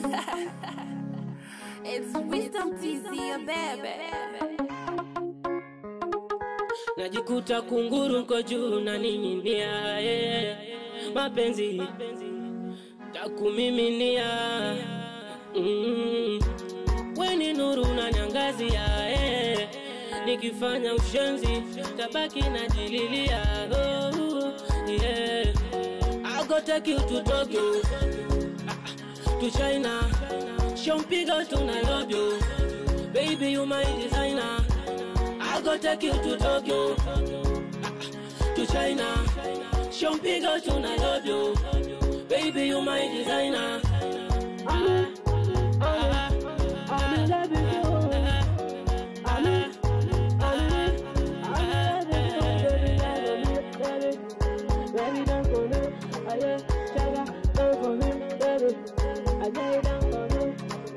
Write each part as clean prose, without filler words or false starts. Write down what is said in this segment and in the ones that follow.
It's Wisdom TZ, baby. Najikuta kunguru kwa juu na ning'inia, mapenzi takumiminia, weni nuru unaniangazia, nikifanya ushenzi tabaki najililia, I go take you to Tokyo, to China, Shompiga to Nairobi, baby you my designer. I go take you to Tokyo, to China, Shompiga to Nairobi, baby you my designer. I'm in love with you. Baby, don't go look, don't go look, baby. I say don't go look.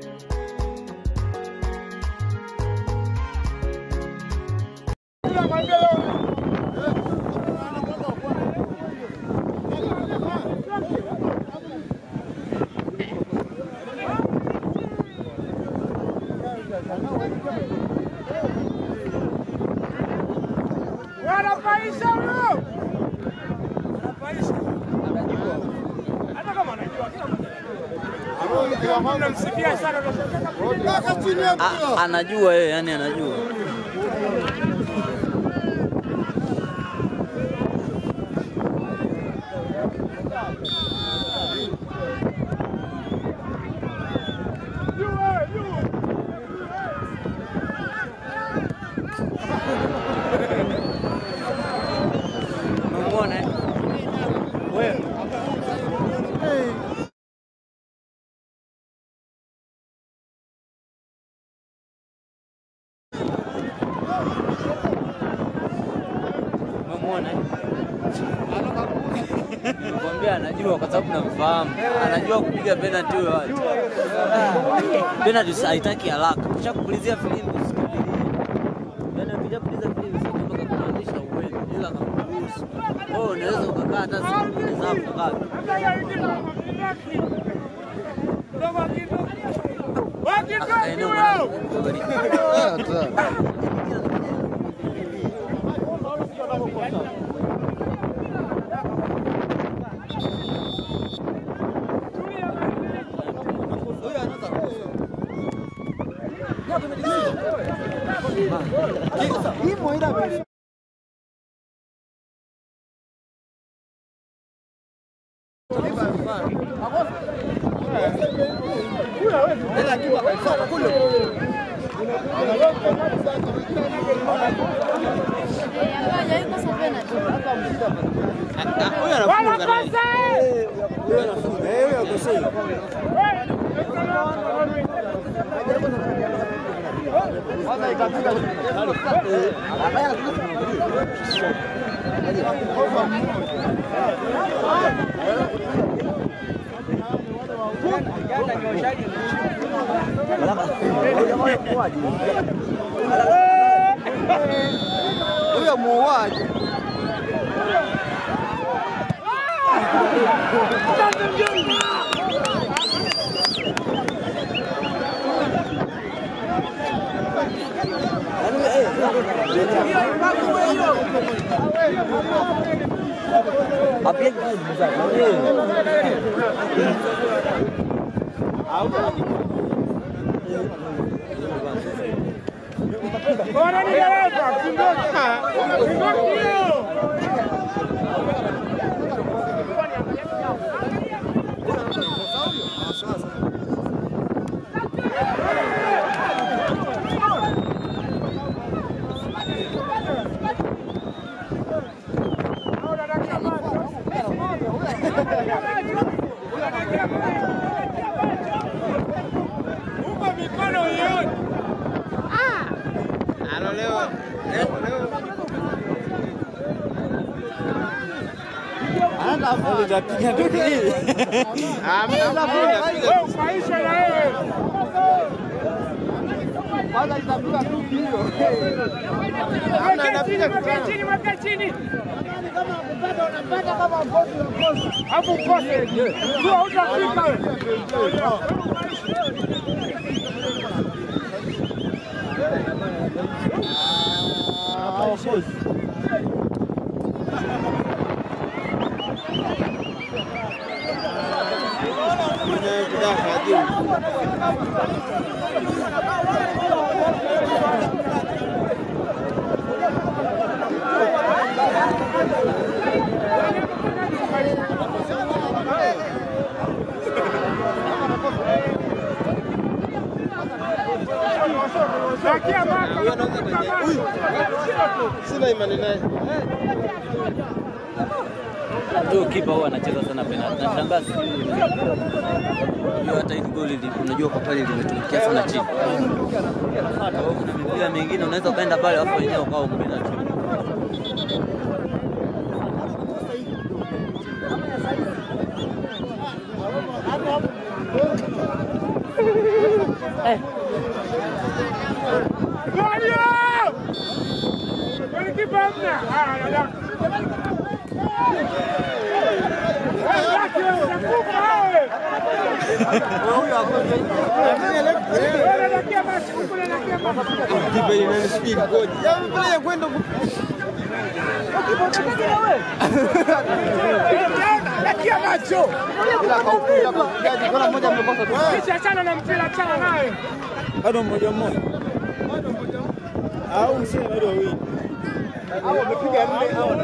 Anajua yeye, yani anajua. Unaona? Wewe. Nikwambia anajua kwa sababu namfahamu. Anajua kupiga penalty huyo watu. Penalty haitaki haraka. Kisha kupulizia filimbi usikimbilie. Yaani ukijapuliza filimbi mpaka kumaanisha uwezo ila kakuruhusu. Oh, unaweza ukakaa hata siku mbili zako ngapi. Huyo muuaji. Unapiga ndugu hili. Wewe ufaisha na wewe. Kwanza itapiga tu hiyo. Weka chini, weka chini. Kama kupata unapata kama ngozi na ngozi. Hapo ukose. Sio hutafika. Sina imani naye. Huyo kipa huwa anacheza sana penalti. Nashangaa sijui. Unajua hata hili goli unajua kwa pale limetumikia sana chini. Kuna mipira mingine unaweza kaenda pale afu wenyewe ukao penalti. Bado mmoja mmoja. Au msema bado wawili. Au wamepiga 4 au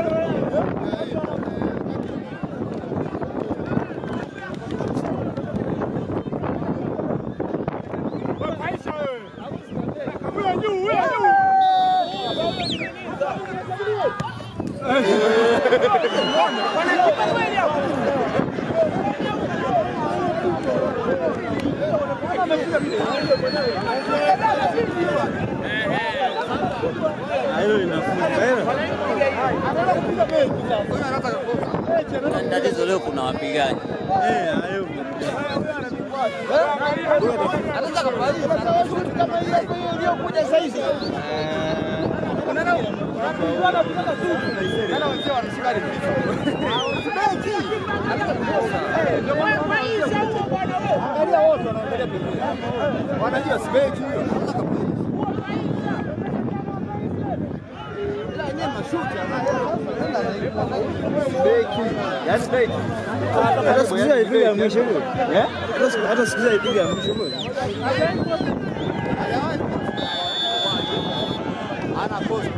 Tatizo leo kuna wapigaji. Anaweza kufanya kama hiyo iliyokuja sasa hivi. wanajua sibeki huyo. Hata sikiza ipiga mwisho huyo. Hata sikiza ipiga mwisho huyo. Ana post.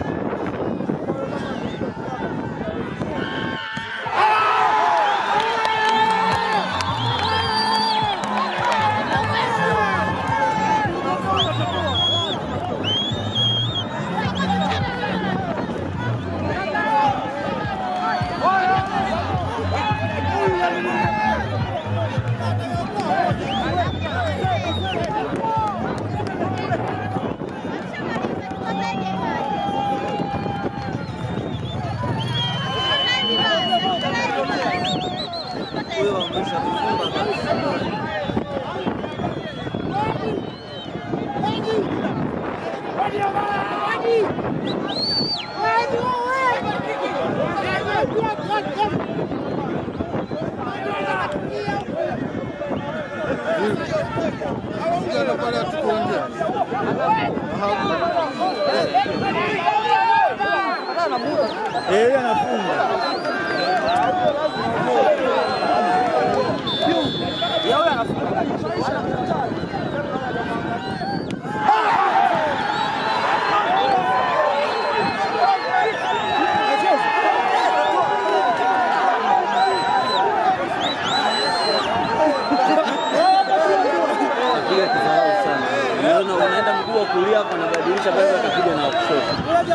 Unaenda mguu wa kulia hapo anabadilisha basi atapiga na kushoto.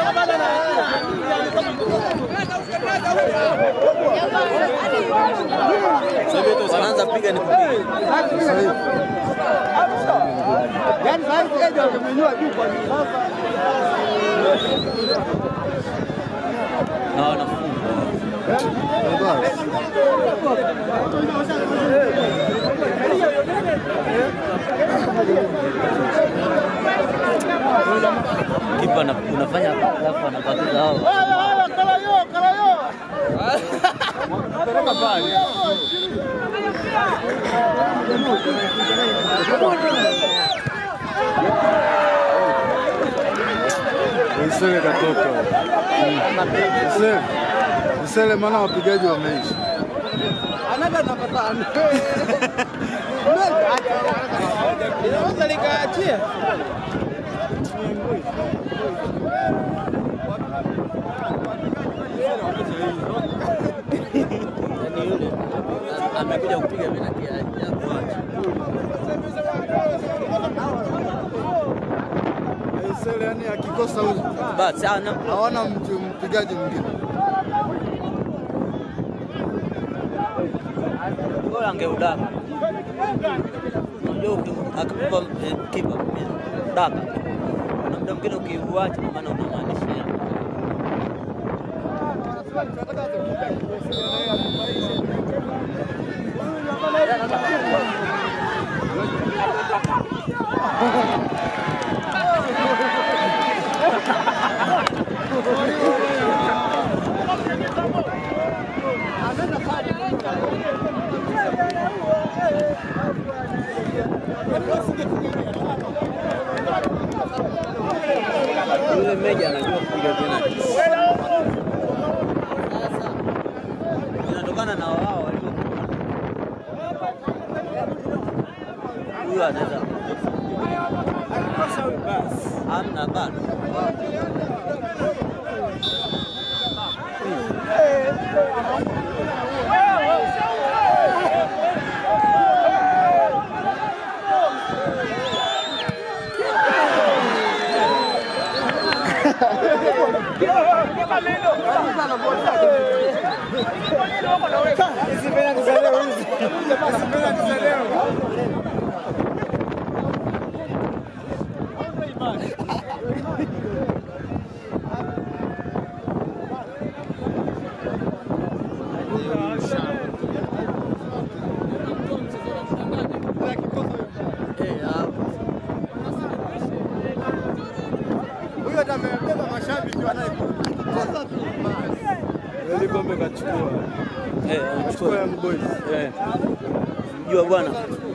Sasa anaanza piga ni kupiga. Yaani sasa hivi wamenyua juu kwa sasa. Na wanafunga. Kipa unafanya alafu anapatiza hao. Kalayo. Isele katoka. Isele maana wapigaji wameisha. Anaga napatana. Inaweza likaachia. Yaani yule amekuja kupiga penalti ya kuacha. Isele yani akikosa Basi hawana mpigaji mwingine. bora angeudaka. Unajua akipa kipa daka. Na muda mwingine ukiuacha maana unamaanisha. Yule meja anajua kupiga penalti. Sasa inatokana na wao walio. Huyu anaweza. Hamna bado. Huyo atamebeba mashabiki wanayekosa. Ile kombe kachukua. Chukua Young Boys. Unajua bwana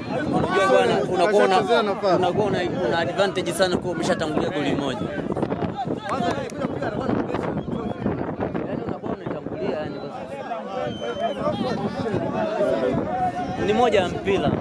unakuwa una advantage sana kwa umeshatangulia goli moja. Yaani unakuwa unatangulia yani ni moja ya mpira.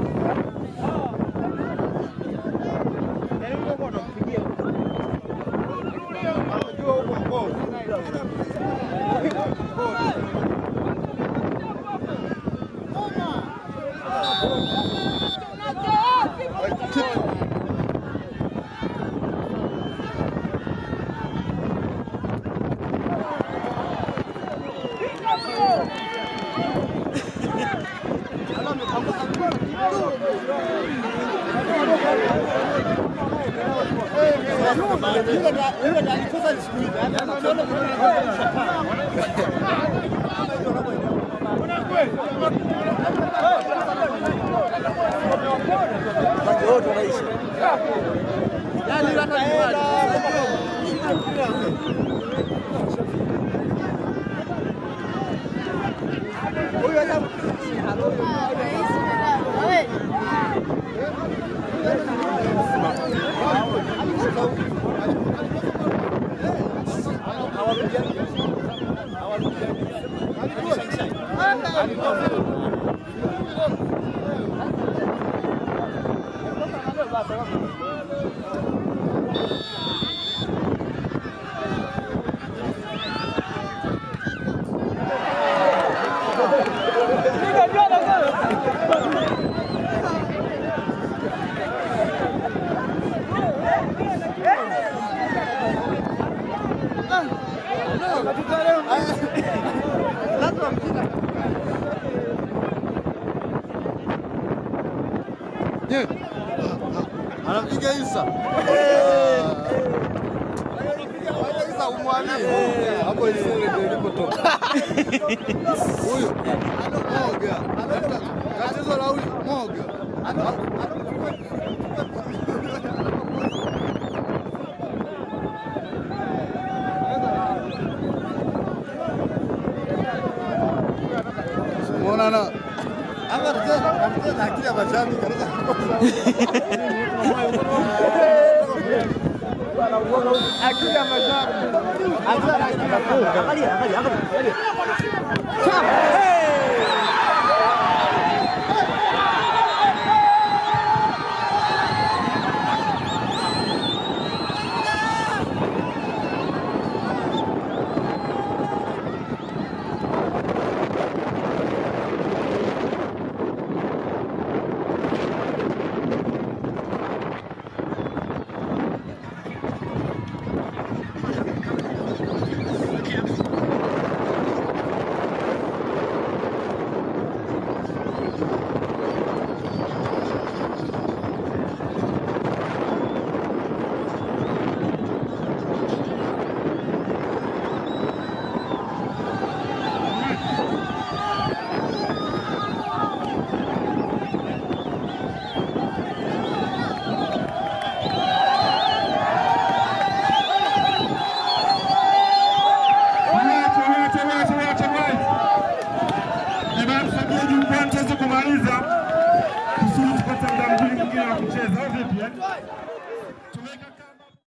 Anapiga Isa. Isa umwambie. Hapo Isele ndio ilipotoka. Huyu Moga. Tatizo la huyu Moga. Unaona hapa akili ya mashabiki anaweza kukosa. Akili ya mashabiki. Angalia. Kumaliza kusudi tupate muda mwingine wa kucheza au vipi?